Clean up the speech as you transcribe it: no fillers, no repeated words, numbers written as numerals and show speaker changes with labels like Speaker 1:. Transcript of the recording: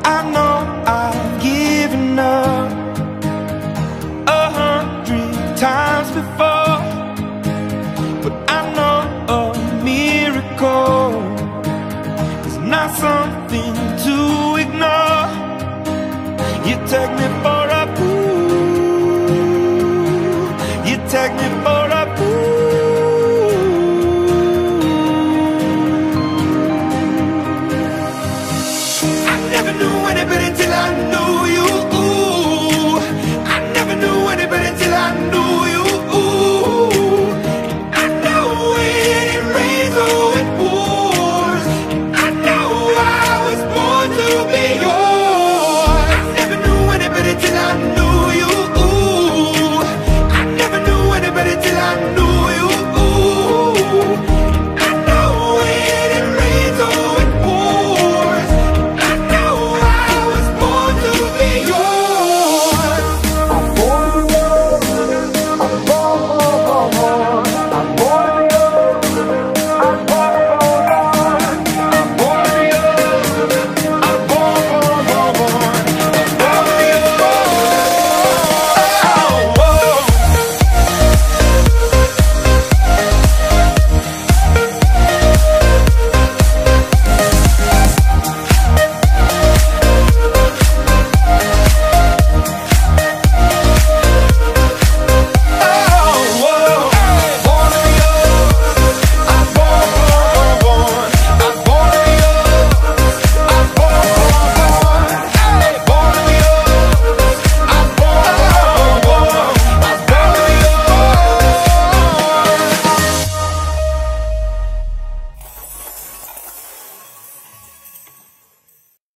Speaker 1: I know I've given up 100 times before, but I know a miracle is not something to ignore. You take me for